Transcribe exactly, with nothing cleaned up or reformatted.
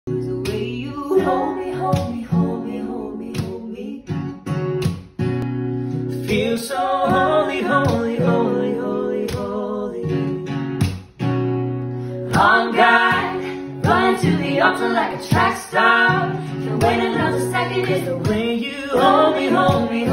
The way you hold me, hold me, hold me, hold me, hold me. Feel so holy, holy, holy, holy, holy. On guard, running to the altar like a track star. Can't wait another second. It's the way you hold me, hold me,